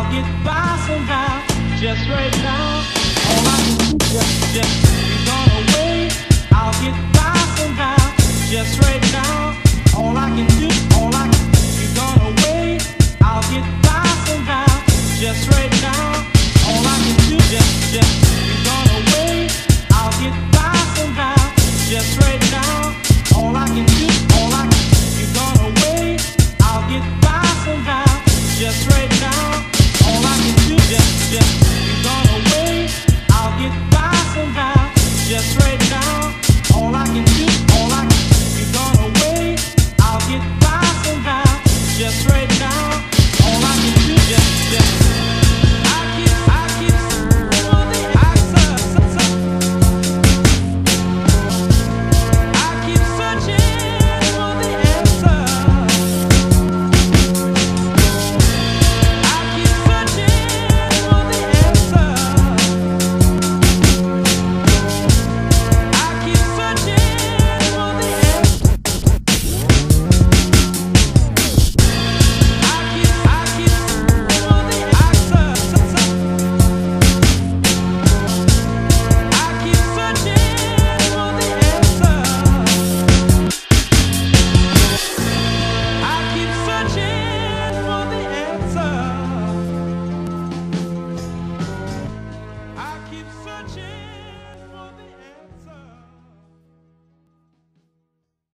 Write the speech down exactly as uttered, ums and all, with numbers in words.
I'll get by somehow. Just right now, all I can do just, just be gone away. I'll get by somehow. Just right now, all I can do, all I can be gone away. I'll get by somehow. Just right now, all I can do just, just be gone away. I'll get by somehow. Just right now, all I can do, all I can be gone away. I'll get by somehow. Just right now, all I can do just, just be gone away. I'll get by somehow. Just right now, all I can do, all I can be gone away. I'll get by somehow. Just right now, all I can do just, just